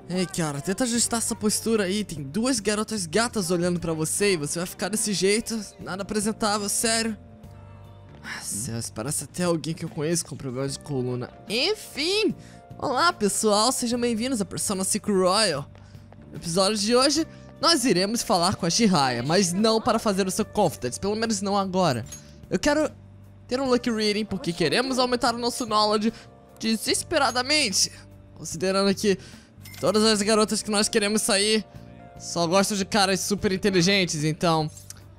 Ei, cara, tenta ajustar essa postura aí. Tem duas garotas gatas olhando pra você e você vai ficar desse jeito. Nada apresentável, sério. Céus, parece até alguém que eu conheço com problemas de coluna. Enfim, olá pessoal, sejam bem-vindos a Persona 5 Royal. No episódio de hoje, nós iremos falar com a Jiraiya, mas não para fazer o seu Confidence, pelo menos não agora. Eu quero ter um Lucky Reading porque queremos aumentar o nosso knowledge desesperadamente. Considerando que todas as garotas que nós queremos sair só gostam de caras super inteligentes, então...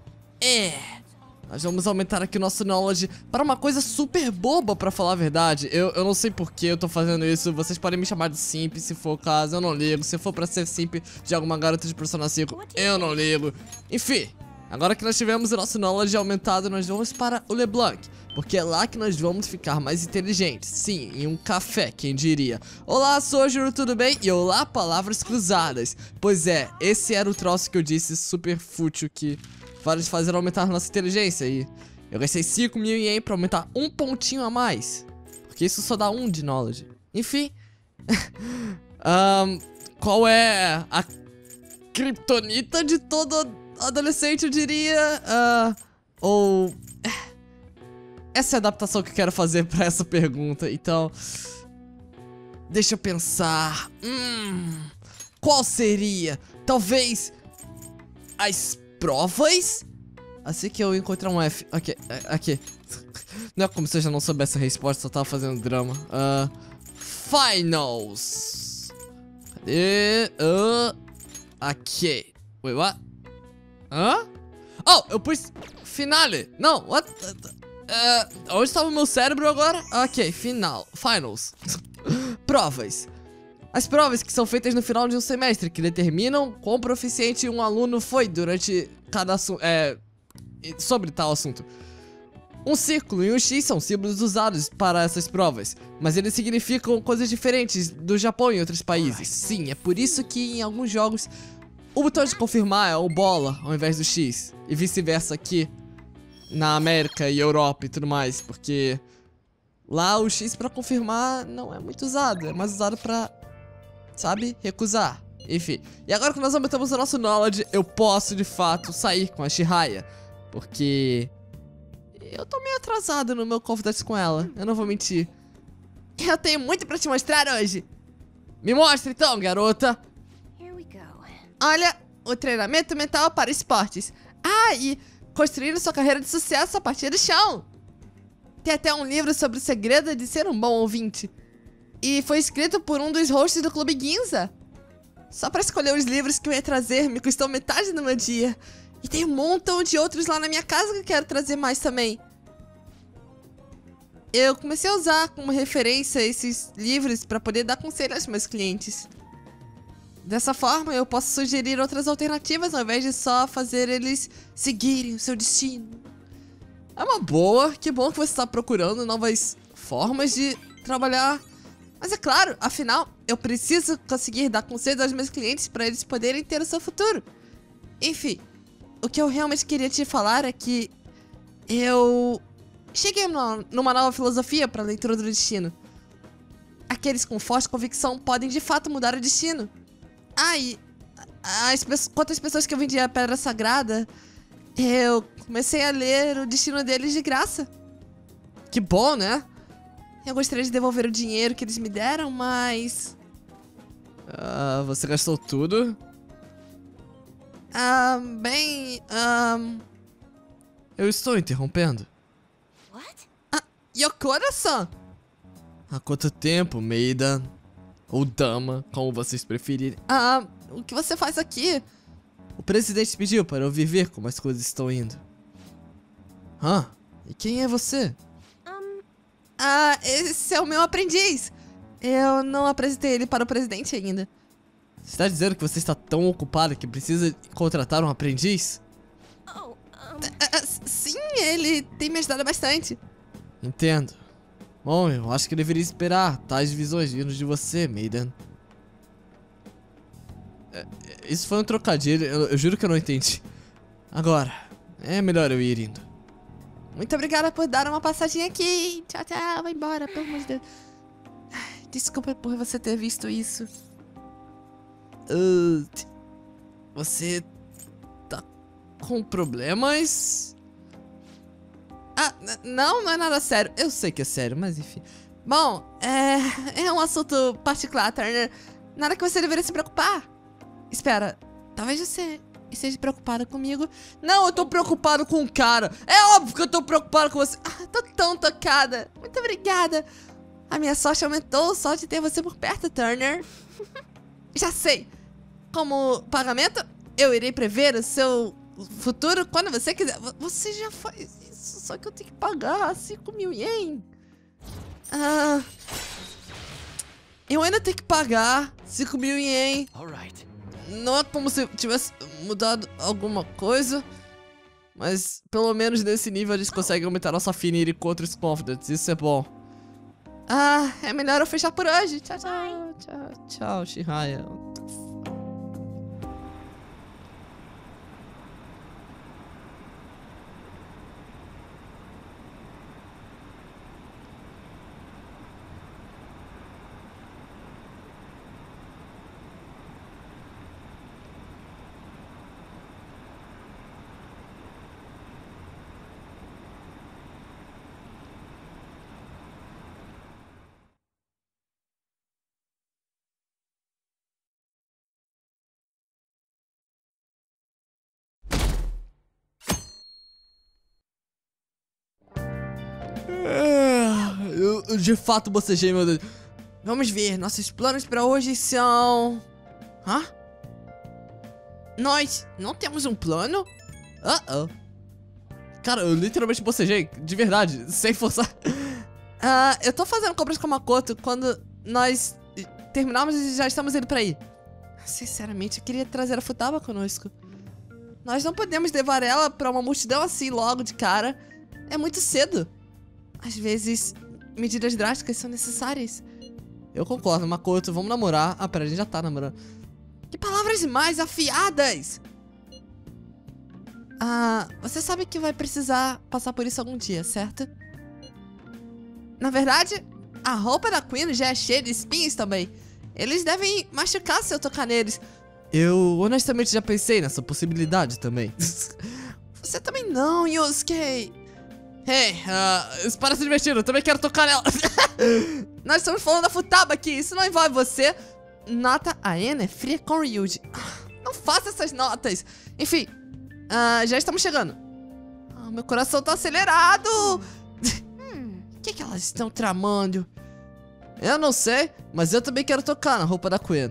nós vamos aumentar aqui o nosso knowledge para uma coisa super boba, pra falar a verdade. Eu não sei por que eu tô fazendo isso. Vocês podem me chamar de simp, se for o caso, eu não ligo. Se for pra ser simp de alguma garota de Persona 5, eu não ligo. Enfim, agora que nós tivemos o nosso knowledge aumentado, nós vamos para o LeBlanc, porque é lá que nós vamos ficar mais inteligentes. Sim, em um café, quem diria. Olá, Sojiro, tudo bem? E olá, palavras cruzadas. Pois é, esse era o troço que eu disse, super fútil, que... para de fazer aumentar nossa inteligência. E eu gastei 5.000 ien pra aumentar um pontinho a mais, porque isso só dá 1 de knowledge. Enfim. Qual é a criptonita de todo adolescente, eu diria? Essa é a adaptação que eu quero fazer pra essa pergunta. Então, deixa eu pensar. Qual seria? Talvez as provas? Assim que eu encontrar um F. Aqui. Não é como se eu já não soubesse a resposta, só tava fazendo drama. Finals. Cadê? Aqui. Wait, what? Oh, eu pus finale. Não, what? Onde estava o meu cérebro agora? Ok, finals. Provas. As provas que são feitas no final de um semestre, que determinam quão proficiente um aluno foi durante cada assunto, sobre tal assunto. Um círculo e um X são símbolos usados para essas provas, mas eles significam coisas diferentes do Japão e outros países. Sim, é por isso que em alguns jogos o botão de confirmar é o bola ao invés do X, e vice-versa aqui na América e Europa e tudo mais, porque lá o X para confirmar não é muito usado, é mais usado para... sabe? Recusar. Enfim. E agora que nós aumentamos o nosso knowledge, eu posso, de fato, sair com a Jiraiya. Porque... eu tô meio atrasado no meu confidence com ela. Eu não vou mentir. Eu tenho muito pra te mostrar hoje. Me mostra então, garota. Olha, o treinamento mental para esportes. E construir sua carreira de sucesso a partir do chão. Tem até um livro sobre o segredo de ser um bom ouvinte. E foi escrito por um dos hosts do Clube Ginza. Só pra escolher os livros que eu ia trazer me custou metade do meu dia. E tem um montão de outros lá na minha casa que eu quero trazer mais também. Eu comecei a usar como referência esses livros pra poder dar conselho aos meus clientes. Dessa forma eu posso sugerir outras alternativas ao invés de só fazer eles seguirem o seu destino. É uma boa, que bom que você está procurando novas formas de trabalhar. Mas é claro, afinal, eu preciso conseguir dar conselhos aos meus clientes para eles poderem ter o seu futuro. Enfim, o que eu realmente queria te falar é que eu cheguei numa nova filosofia para a leitura do destino. Aqueles com forte convicção podem de fato mudar o destino. E quantas pessoas que eu vendi a Pedra Sagrada, eu comecei a ler o destino deles de graça. Que bom, né? Eu gostaria de devolver o dinheiro que eles me deram, mas... você gastou tudo? Eu estou interrompendo. Yokora-san! Há quanto tempo, Maida? Ou Dama, como vocês preferirem. O que você faz aqui? O presidente pediu para eu ver como as coisas estão indo. E quem é você? Esse é o meu aprendiz. Eu não apresentei ele para o presidente ainda. Você está dizendo que você está tão ocupada que precisa contratar um aprendiz? Sim, ele tem me ajudado bastante. Entendo. Bom, eu acho que eu deveria esperar tais visões vindo de você, Maiden. Isso foi um trocadilho, eu juro que eu não entendi. Agora, é melhor eu ir indo. Muito obrigada por dar uma passadinha aqui. Tchau, tchau. Vai embora, pelo amor de Deus. Desculpa por você ter visto isso. Você tá com problemas? Ah, não é nada sério. Eu sei que é sério, mas enfim. Bom, é um assunto particular, Turner. Nada que você deveria se preocupar. Espera, talvez você esteja preocupado comigo. Não, eu tô preocupado com o cara. É óbvio que eu tô preocupado com você. Ah, tô tão tocada. Muito obrigada. A minha sorte aumentou só de ter você por perto, Turner. Já sei. Como pagamento, eu irei prever o seu futuro quando você quiser. Você já faz isso, só que eu tenho que pagar 5.000 ien. Eu ainda tenho que pagar 5.000 ien. Não é como se tivesse mudado alguma coisa, mas pelo menos nesse nível a gente consegue aumentar nossa Affinity contra os Confidence. Isso é bom. É melhor eu fechar por hoje. Tchau, tchau. Tchau, tchau, Shihaya. Eu de fato bocejei, meu Deus. Vamos ver, nossos planos pra hoje são... Nós não temos um plano? Cara, eu literalmente bocejei, de verdade, sem forçar. Eu tô fazendo compras com a Makoto. Quando nós terminarmos e já estamos indo pra aí. Sinceramente, eu queria trazer a Futaba conosco. Nós não podemos levar ela pra uma multidão assim logo de cara. É muito cedo. Às vezes, medidas drásticas são necessárias. Eu concordo, Makoto, vamos namorar. Pera, a gente já tá namorando. Que palavras mais afiadas! Você sabe que vai precisar passar por isso algum dia, certo? Na verdade, a roupa da Queen já é cheia de espinhos também. Eles devem machucar se eu tocar neles. Eu honestamente já pensei nessa possibilidade também. Você também não, Yusuke. Hey, isso parece divertido, eu também quero tocar nela. Nós estamos falando da Futaba aqui, isso não envolve você. Nota a Ena é fria com Ryuji. Não faça essas notas. Enfim, já estamos chegando. Meu coração tá acelerado. O que elas estão tramando? Eu não sei, mas eu também quero tocar na roupa da Queen.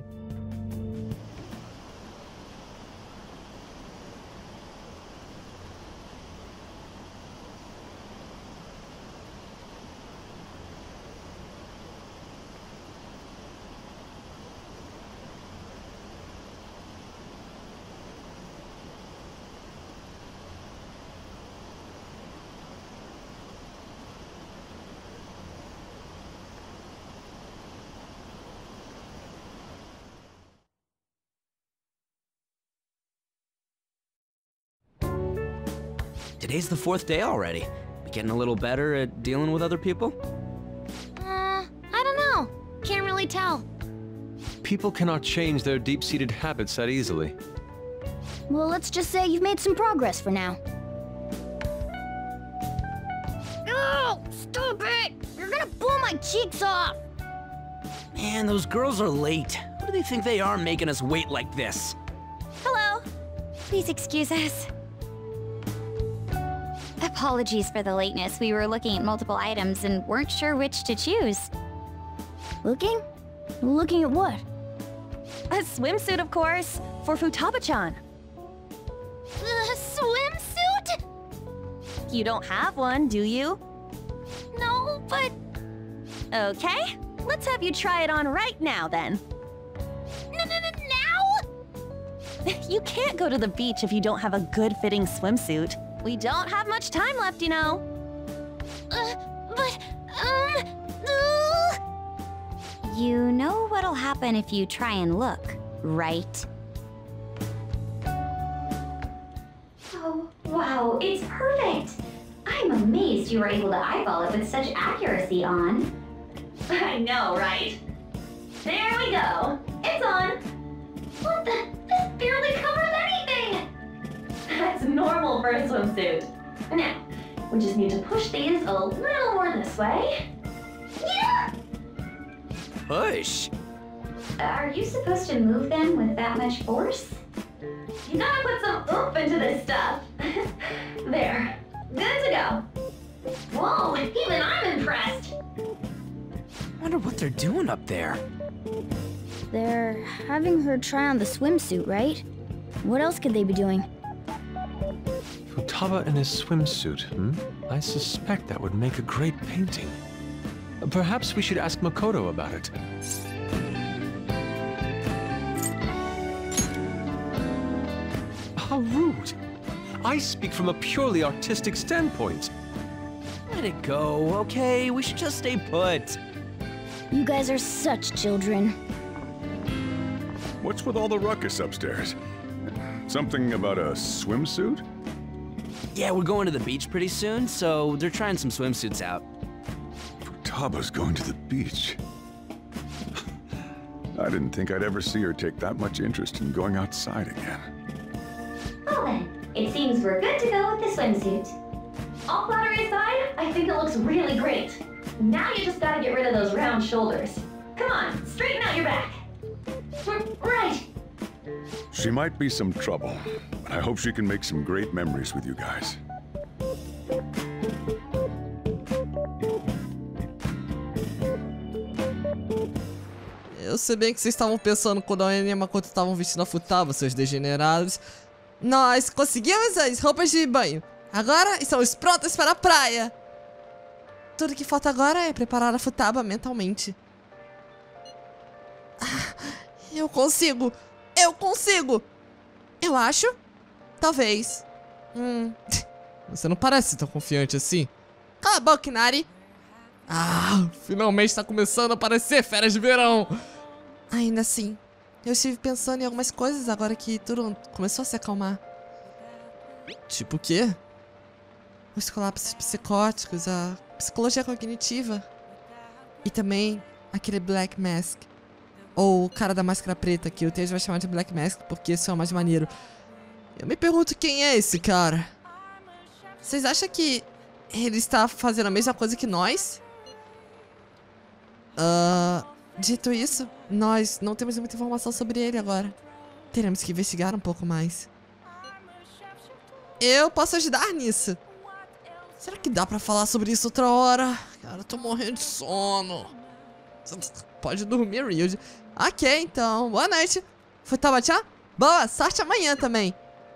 Today's the 4th day already. Getting a little better at dealing with other people? I don't know. Can't really tell. People cannot change their deep-seated habits that easily. Well, let's just say you've made some progress for now. Oh, stop it! You're gonna blow my cheeks off! Man, those girls are late. Who do they think they are making us wait like this? Hello. Please excuse us. Apologies for the lateness. We were looking at multiple items and weren't sure which to choose. Looking? Looking at what? A swimsuit, of course, for Futaba-chan. A swimsuit? You don't have one, do you? No, but... Okay, let's have you try it on right now, then. Now? You can't go to the beach if you don't have a good-fitting swimsuit. We don't have much time left, you know. You know what'll happen if you try and look, right? Oh, wow, it's perfect! I'm amazed you were able to eyeball it with such accuracy on. I know, right? There we go. It's on. What swimsuit. Now, we just need to push these a little more this way. Yeah! Push? Are you supposed to move them with that much force? You gotta put some oomph into this stuff. There. Good to go. Whoa, even I'm impressed. Wonder what they're doing up there. They're having her try on the swimsuit, right? What else could they be doing? Futaba in his swimsuit, I suspect that would make a great painting. Perhaps we should ask Makoto about it. How rude! I speak from a purely artistic standpoint. Let it go, okay? We should just stay put. You guys are such children. What's with all the ruckus upstairs? Something about a swimsuit? Yeah, we're going to the beach pretty soon, so they're trying some swimsuits out. Futaba's going to the beach. I didn't think I'd ever see her take that much interest in going outside again. Well then, it seems we're good to go with the swimsuit. All flattery aside, I think it looks really great. Now you just gotta get rid of those round shoulders. Come on, straighten out your back. Right. She might be some trouble, but I hope she can make some great memories with you guys. Eu sei bem que vocês estavam pensando quando a Anne e a Makoto estavam vestindo a Futaba, seus degenerados. Nós conseguimos as roupas de banho. Agora estamos prontos para a praia. Tudo que falta agora é preparar a Futaba mentalmente. Eu consigo! Eu consigo! Eu acho? Talvez. Você não parece tão confiante assim. Cala a boca, Inari. Finalmente está começando a aparecer férias de verão. Ainda assim, eu estive pensando em algumas coisas agora que tudo começou a se acalmar. Tipo o quê? Os colapsos psicóticos, a psicologia cognitiva. E também aquele Black Mask. Ou o cara da máscara preta, que o Tejo vai chamar de Black Mask porque esse é o mais maneiro. Eu me pergunto quem é esse cara. Vocês acham que ele está fazendo a mesma coisa que nós? Dito isso, nós não temos muita informação sobre ele agora. Teremos que investigar um pouco mais. Eu posso ajudar nisso. Será que dá pra falar sobre isso outra hora? Cara, eu tô morrendo de sono. Pode dormir, Ryuji. Ok, então. Boa noite. Futaba-chan? Boa sorte amanhã também.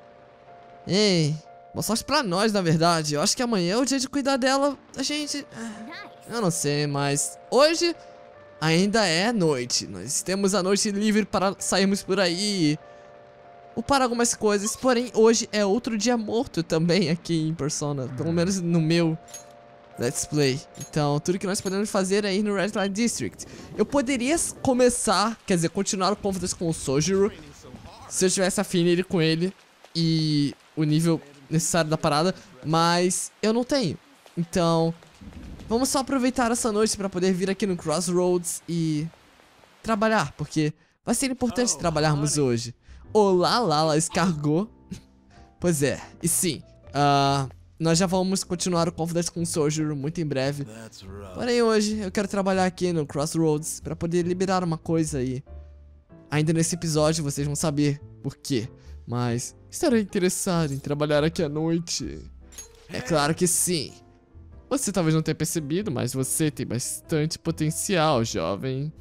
Ei, boa sorte pra nós, na verdade. Eu acho que amanhã é o dia de cuidar dela. A gente... Eu não sei, mas hoje ainda é noite. Nós temos a noite livre para sairmos por aí. Ou para algumas coisas. Porém, hoje é outro dia morto também aqui em Persona. Pelo menos no meu Let's Play. Então, tudo que nós podemos fazer é ir no Red Light District. Eu poderia começar, quer dizer, continuar o Confidence com o Sojiro, se eu tivesse afinidade com ele e o nível necessário da parada, mas eu não tenho. Então, vamos só aproveitar essa noite para poder vir aqui no Crossroads e trabalhar, porque vai ser importante trabalharmos hoje. Olá, Lala Escargot. Pois é, e sim, nós já vamos continuar o Confidence com o Sojiro muito em breve. Porém hoje eu quero trabalhar aqui no Crossroads para poder liberar uma coisa aí. Ainda nesse episódio vocês vão saber por quê, mas estarei interessado em trabalhar aqui à noite. É claro que sim. Você talvez não tenha percebido, mas você tem bastante potencial, jovem.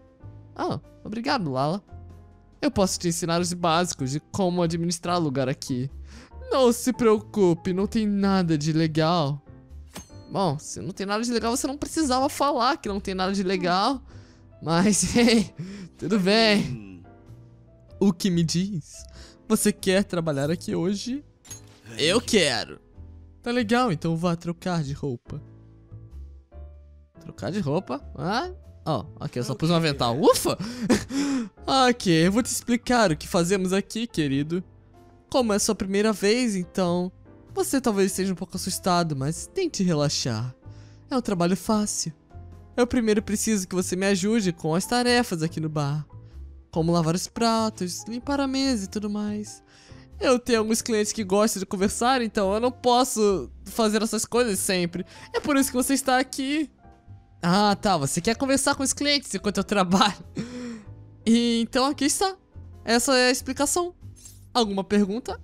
Obrigado, Lala. Eu posso te ensinar os básicos de como administrar o lugar aqui. Não se preocupe, não tem nada de legal. Bom, se não tem nada de legal, você não precisava falar que não tem nada de legal. Mas, hey, tudo bem. O que me diz? Você quer trabalhar aqui hoje? Eu quero. Tá legal, então vá trocar de roupa. Trocar de roupa? Ok, eu só pus um avental. Ufa! Ok, eu vou te explicar o que fazemos aqui, querido. Como é sua primeira vez, então você talvez esteja um pouco assustado, mas tente relaxar. É um trabalho fácil. Eu primeiro preciso que você me ajude com as tarefas aqui no bar. Como lavar os pratos, limpar a mesa e tudo mais. Eu tenho alguns clientes que gostam de conversar, então eu não posso fazer essas coisas sempre. É por isso que você está aqui. Ah, tá. Você quer conversar com os clientes enquanto eu trabalho. E então aqui está. Essa é a explicação. Alguma pergunta?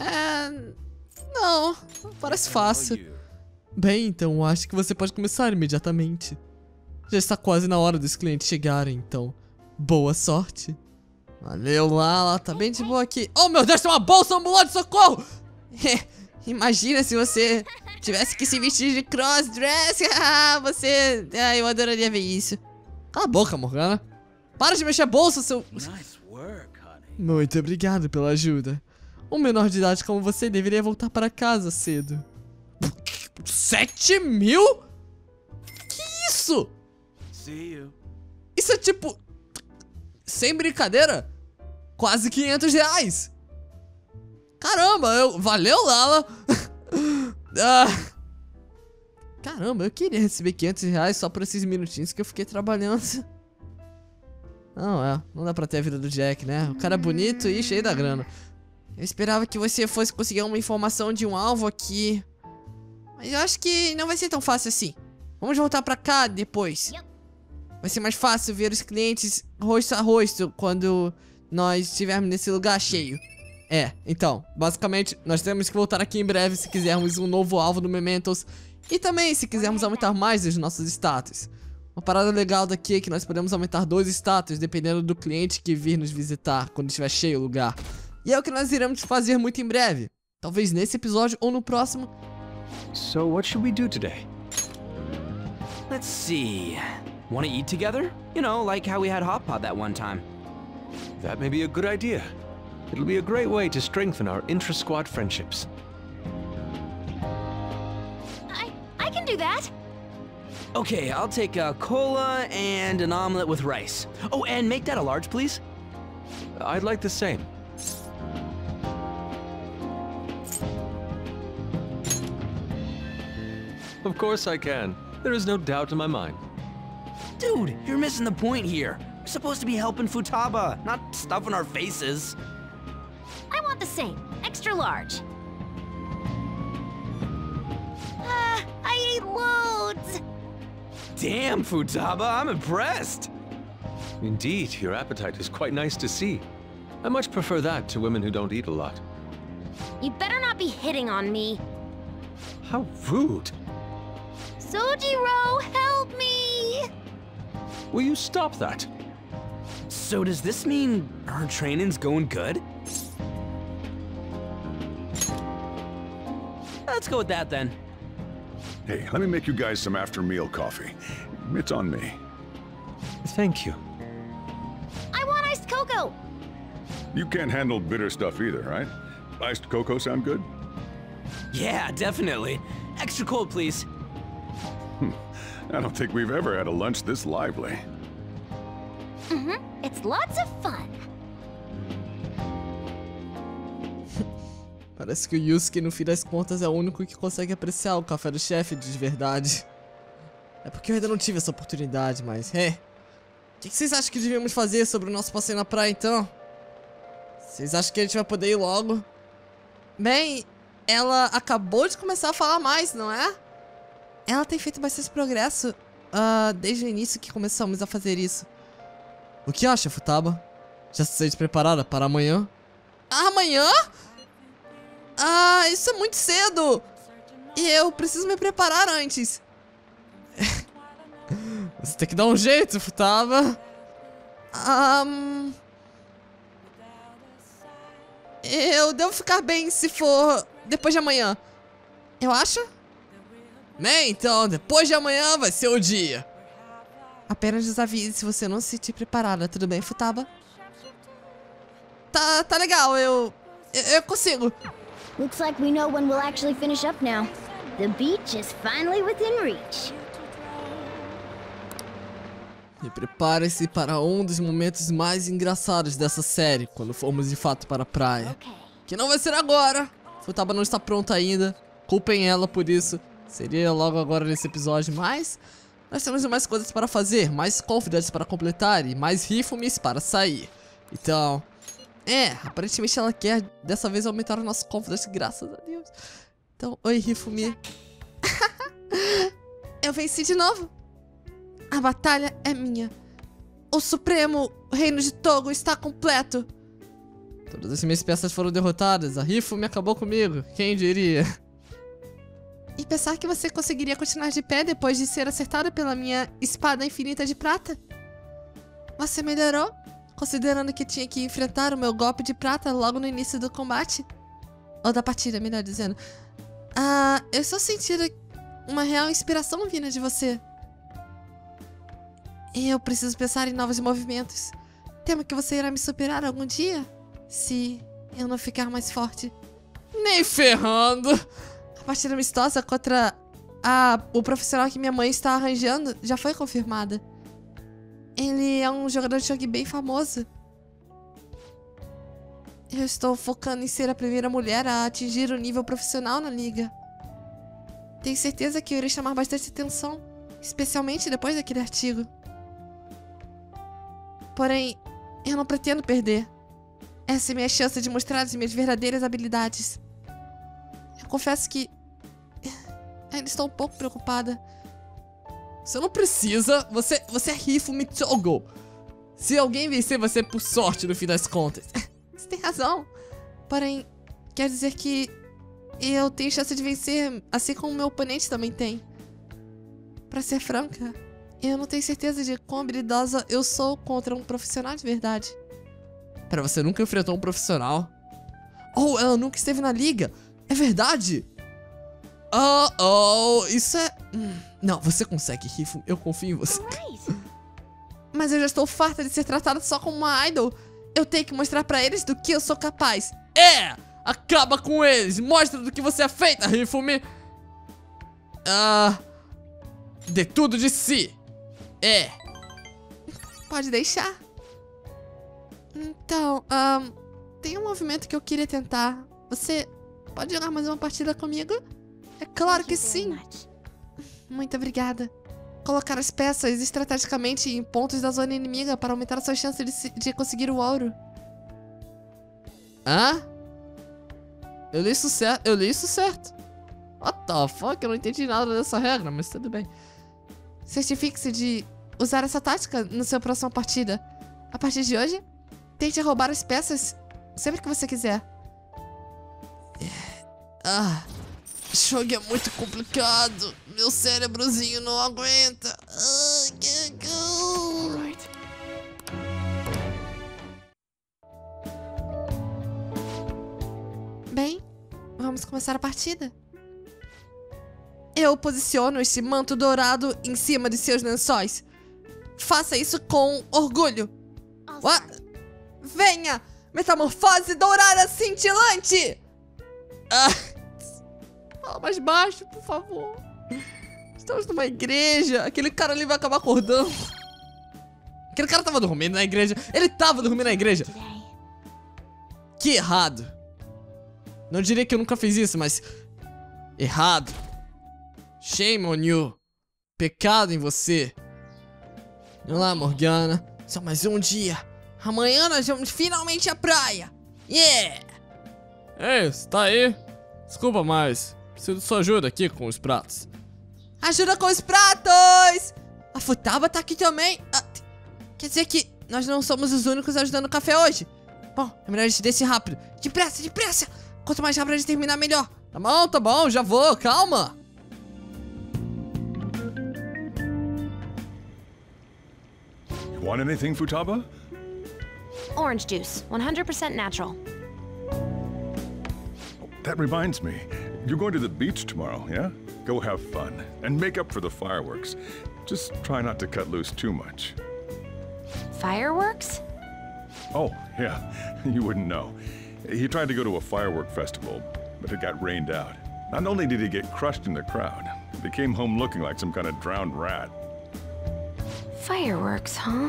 Não. Parece fácil. Bem, então acho que você pode começar imediatamente. Já está quase na hora dos clientes chegarem, então boa sorte. Valeu, Lala, tá bem de boa aqui. Oh, meu Deus, tem uma bolsa ambulante, socorro! Imagina se você tivesse que se vestir de crossdress. Você... eu adoraria ver isso. Cala a boca, Morgana. Para de mexer a bolsa, seu... Muito obrigado pela ajuda. Um menor de idade como você deveria voltar para casa cedo. 7 mil? Que isso? Isso é tipo... Sem brincadeira, quase 500 reais. Caramba, valeu, Lala. Caramba, eu queria receber 500 reais só por esses minutinhos que eu fiquei trabalhando. Não dá pra ter a vida do Jack, né? O cara é bonito e cheio da grana. Eu esperava que você fosse conseguir uma informação de um alvo aqui. Mas eu acho que não vai ser tão fácil assim. Vamos voltar pra cá depois. Vai ser mais fácil ver os clientes rosto a rosto quando nós estivermos nesse lugar cheio. Então, basicamente, nós temos que voltar aqui em breve se quisermos um novo alvo no Mementos. E também se quisermos aumentar mais os nossos status. Uma parada legal daqui é que nós podemos aumentar 2 status dependendo do cliente que vir nos visitar quando estiver cheio o lugar. E é o que nós iremos fazer muito em breve. Talvez nesse episódio ou no próximo. So what should we do today? Let's see. Wanna eat together? You know, like how we had hot pot that one time. That may be a good idea. It'll be a great way to strengthen our intra-squad friendships. I can do that. Okay, I'll take a cola and an omelet with rice. Oh, and make that a large, please. I'd like the same. Of course I can. There is no doubt in my mind. Dude, you're missing the point here. We're supposed to be helping Futaba, not stuffing our faces. I want the same. Extra large. I ate loads. Damn, Futaba, I'm impressed. Indeed, your appetite is quite nice to see. I much prefer that to women who don't eat a lot. You better not be hitting on me. How rude. Sojiro, help me! Will you stop that? So does this mean our training's going good? Let's go with that then. Hey, let me make you guys some after-meal coffee. It's on me. Thank you. I want iced cocoa! You can't handle bitter stuff either, right? Iced cocoa sound good? Yeah, definitely. Extra cold, please. I don't think we've ever had a lunch this lively. It's lots of fun. Parece que o Yusuke, no fim das contas, é o único que consegue apreciar o café do chefe de verdade. É porque eu ainda não tive essa oportunidade, mas... o que vocês acham que devíamos fazer sobre o nosso passeio na praia, então? Vocês acham que a gente vai poder ir logo? Bem, ela acabou de começar a falar mais, não é? Ela tem feito bastante progresso desde o início que começamos a fazer isso. O que acha, Futaba? Já se sente preparada para amanhã? Amanhã? Isso é muito cedo! E eu preciso me preparar antes. Você tem que dar um jeito, Futaba. Eu devo ficar bem se for depois de amanhã. Eu acho? Bem, então, depois de amanhã vai ser o dia. Apenas desavise se você não se sentir preparada, tudo bem, Futaba? Tá legal, eu consigo. Looks like we know when we'll actually finish up now. The beach is finally within reach. E prepare-se para um dos momentos mais engraçados dessa série, quando formos de fato para a praia. Que não vai ser agora. Futaba não está pronta ainda. Culpem ela por isso. Seria logo agora nesse episódio, mas nós temos mais coisas para fazer, mais confidentes para completar e mais rifumes para sair. Então, É, aparentemente ela quer dessa vez aumentar o nosso confidence, graças a Deus. Então, oi, Hifumi. Eu venci de novo. A batalha é minha. O Supremo Reino de Togo está completo. Todas as minhas peças foram derrotadas. A Hifumi acabou comigo. Quem diria? E pensar que você conseguiria continuar de pé depois de ser acertado pela minha espada infinita de prata? Você melhorou? Considerando que tinha que enfrentar o meu golpe de prata logo no início do combate? Ou da partida, melhor dizendo. Eu estou sentindo uma real inspiração vinda de você. Eu preciso pensar em novos movimentos. Temo que você irá me superar algum dia? Se eu não ficar mais forte. Nem ferrando! A partida amistosa contra o profissional que minha mãe está arranjando já foi confirmada. Ele é um jogador de shogi bem famoso. Eu estou focando em ser a primeira mulher a atingir o nível profissional na liga. Tenho certeza que eu irei chamar bastante atenção, especialmente depois daquele artigo. Porém, eu não pretendo perder. Essa é minha chance de mostrar as minhas verdadeiras habilidades. Eu confesso que ainda estou um pouco preocupada. Você não precisa. Você é Hifumi Togo. Se alguém vencer, vai ser por sorte no fim das contas. Você tem razão. Porém, quer dizer que eu tenho chance de vencer, assim como o meu oponente também tem. Pra ser franca, eu não tenho certeza de quão habilidosa eu sou contra um profissional de verdade. Pera, você nunca enfrentou um profissional? Oh, ela nunca esteve na liga. É verdade? Isso é... Não, você consegue, Hifumi. Eu confio em você. Mas eu já estou farta de ser tratada só como uma idol. Eu tenho que mostrar pra eles do que eu sou capaz. É! Acaba com eles! Mostra do que você é feita, Hifumi! Dê tudo de si! É! Pode deixar. Então, tem um movimento que eu queria tentar. Você pode jogar mais uma partida comigo? É claro que sim! Muito obrigada. Colocar as peças estrategicamente em pontos da zona inimiga para aumentar a sua chance de conseguir o ouro. Hã? Eu li isso certo. What the fuck? Eu não entendi nada dessa regra, mas tudo bem. Certifique-se de usar essa tática na sua próxima partida. A partir de hoje, tente roubar as peças sempre que você quiser. Shogi é muito complicado. Meu cérebrozinho não aguenta. Bem, vamos começar a partida. Eu posiciono este manto dourado em cima de seus lençóis. Faça isso com orgulho. What? Venha! Metamorfose dourada cintilante! Fala mais baixo, por favor. Estamos numa igreja. Aquele cara ali vai acabar acordando. Aquele cara tava dormindo na igreja. Ele tava dormindo na igreja. Que errado. Não diria que eu nunca fiz isso, mas... errado. Shame on you. Pecado em você. Vamos lá, Morgana. Só mais um dia. Amanhã nós vamos finalmente à praia. Yeah! Ei, você tá aí? Desculpa, mas preciso de sua ajuda aqui com os pratos. Ajuda com os pratos! A Futaba tá aqui também. Quer dizer que nós não somos os únicos ajudando o café hoje. Bom, é melhor a gente descer rápido. Depressa, depressa! Quanto mais rápido a gente terminar, melhor. Tá bom, já vou, calma. You want anything, Futaba? Orange juice, 100% natural. That reminds me. You're going to the beach tomorrow, yeah? Go have fun. And make up for the fireworks. Just try not to cut loose too much. Fireworks? Oh, yeah. You wouldn't know. He tried to go to a firework festival, but it got rained out. Not only did he get crushed in the crowd, he came home looking like some kind of drowned rat. Fireworks, huh?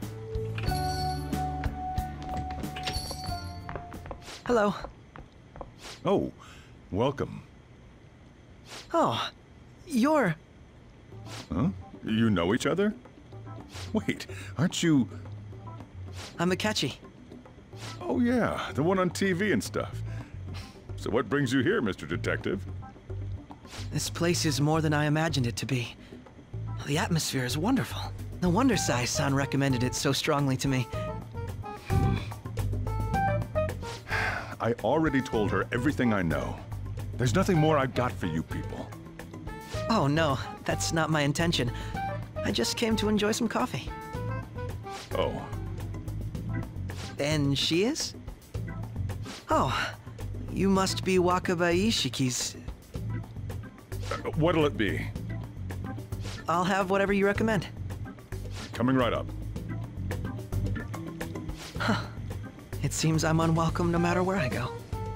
Hello. Oh, welcome. Oh, you're... Huh? You know each other? Wait, aren't you... I'm Akechi. Oh, yeah, the one on TV and stuff. So what brings you here, Mr. Detective? This place is more than I imagined it to be. The atmosphere is wonderful. No wonder Sai-san recommended it so strongly to me. I already told her everything I know. There's nothing more I've got for you people. Oh no, that's not my intention. I just came to enjoy some coffee. Oh. And she is? Oh, you must be Wakabayashi Ishiki's... What'll it be? I'll have whatever you recommend. Coming right up. Huh. It seems I'm unwelcome no matter where I go.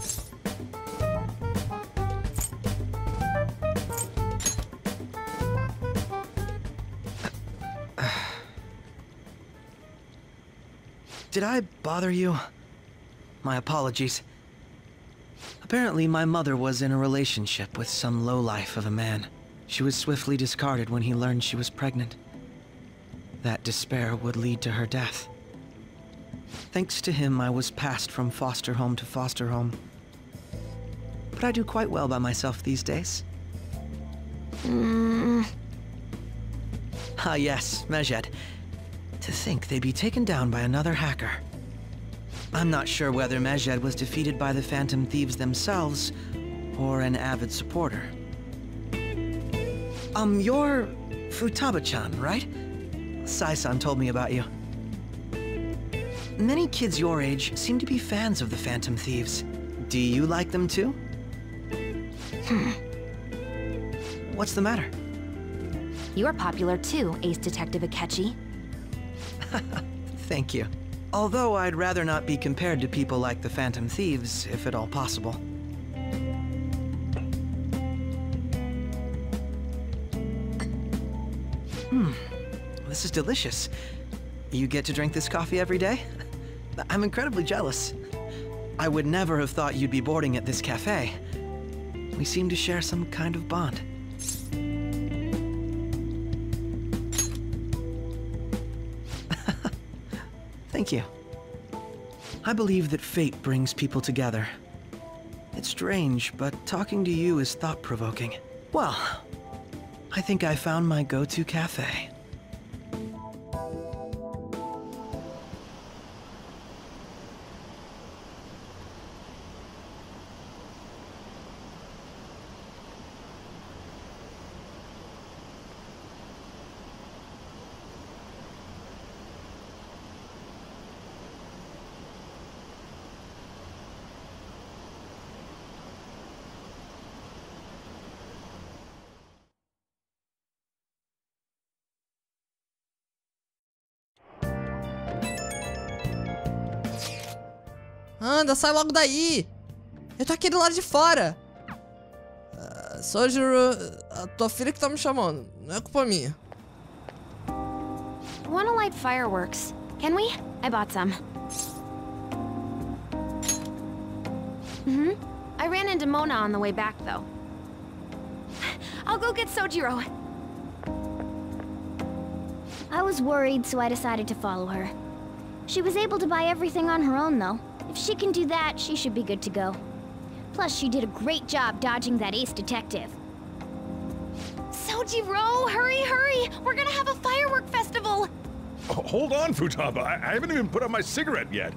Did I bother you? My apologies. Apparently, my mother was in a relationship with some lowlife of a man. She was swiftly discarded when he learned she was pregnant. That despair would lead to her death. Thanks to him, I was passed from foster home to foster home. But I do quite well by myself these days. Ah yes, Medjed. To think they'd be taken down by another hacker. I'm not sure whether Medjed was defeated by the Phantom Thieves themselves, or an avid supporter. You're Futaba-chan, right? Sai-san told me about you. Many kids your age seem to be fans of the Phantom Thieves. Do you like them too? What's the matter? You're popular too, Ace Detective Akechi. Thank you. Although I'd rather not be compared to people like the Phantom Thieves, if at all possible. This is delicious. You get to drink this coffee every day? I'm incredibly jealous. I would never have thought you'd be boarding at this cafe. We seem to share some kind of bond. Thank you. I believe that fate brings people together. It's strange, but talking to you is thought-provoking. Well, I think I found my go-to cafe. Anda, sai logo daí! Eu tô aqui do lado de fora! Sojiro, a tua filha que tá me chamando, não é culpa minha. Wanna light fireworks? Can we? I bought some. I ran into Mona on the way back, though. I'll go get Sojiro. I was worried, so I decided to follow her. She was able to buy everything on her own, though. If she can do that, she should be good to go. Plus, she did a great job dodging that Ace Detective. Sojiro, hurry, hurry! We're gonna have a firework festival! Oh, hold on, Futaba. I haven't even put out my cigarette yet.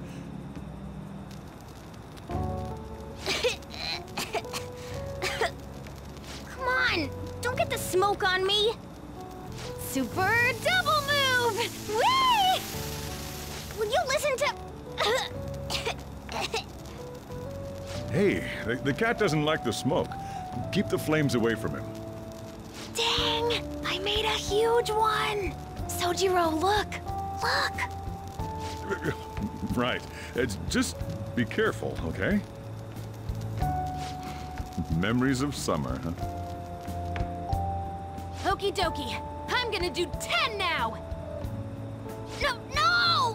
Come on! Don't get the smoke on me! Super double move! Whee! Will you listen to... Hey, the cat doesn't like the smoke. Keep the flames away from him. Dang! I made a huge one! Sojiro, look! Look! Right. Just be careful, okay? Memories of summer, huh? Okie dokie. I'm gonna do 10 now! No! No!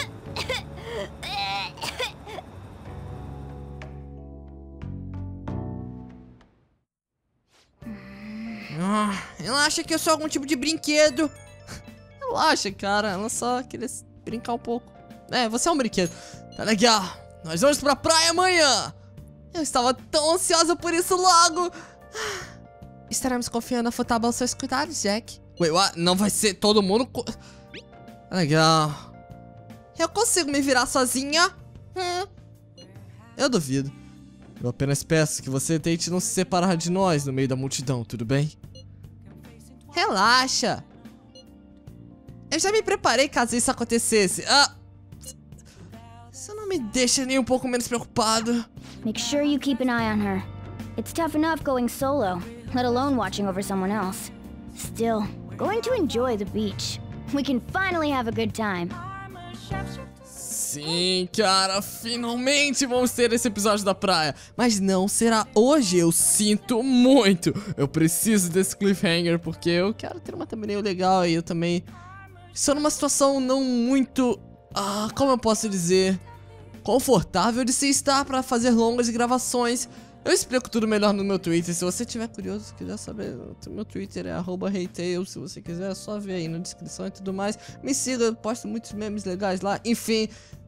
Ela acha que eu sou algum tipo de brinquedo. Relaxa, cara. Ela só queria brincar um pouco. É, você é um brinquedo. Tá legal. Nós vamos pra praia amanhã. Eu estava tão ansiosa por isso logo. Estaremos confiando a Futaba aos seus cuidados, Jack. Wait, what? Não vai ser todo mundo... Legal. Eu consigo me virar sozinha? Eu duvido. Eu apenas peço que você tente não se separar de nós no meio da multidão, tudo bem? Relaxa. Eu já me preparei caso isso acontecesse. Isso não me deixa nem um pouco menos preocupado. Make sure you keep an eye on her. It's tough enough going solo, let alone watching over someone else. Still, going to enjoy the beach. We can finally have a good time. Sim, cara, finalmente vamos ter esse episódio da praia. Mas não será hoje, eu sinto muito. Eu preciso desse cliffhanger porque eu quero ter uma thumbnail legal e eu também estou numa situação não muito, como eu posso dizer, confortável de se estar para fazer longas gravações. Eu explico tudo melhor no meu Twitter. Se você tiver curioso, se quiser saber, meu Twitter é @HeyTails. Se você quiser, é só ver aí na descrição e tudo mais. Me siga, eu posto muitos memes legais lá. Enfim,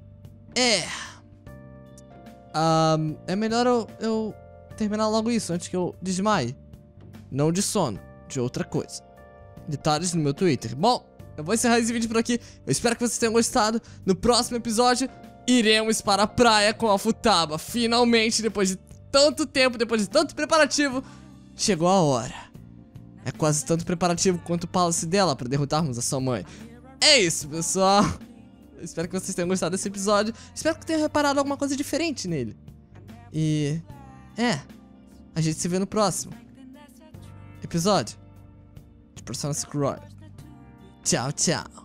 é melhor eu terminar logo isso antes que eu desmaie. Não de sono, de outra coisa. Detalhes no meu Twitter. Bom, eu vou encerrar esse vídeo por aqui. Eu espero que vocês tenham gostado. No próximo episódio, iremos para a praia com a Futaba. Finalmente, depois de tanto tempo, depois de tanto preparativo, chegou a hora. É quase tanto preparativo quanto o Palace dela para derrotarmos a sua mãe. É isso, pessoal. Eu espero que vocês tenham gostado desse episódio. Espero que tenham reparado alguma coisa diferente nele. E... a gente se vê no próximo episódio de Persona 5 Royal. Tchau, tchau.